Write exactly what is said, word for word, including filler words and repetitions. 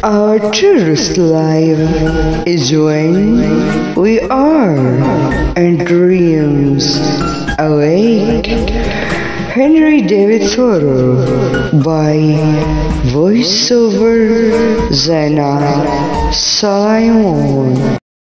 Our truest life is when we are and dreams awake. Henry David Thoreau by voiceover Zena Simon.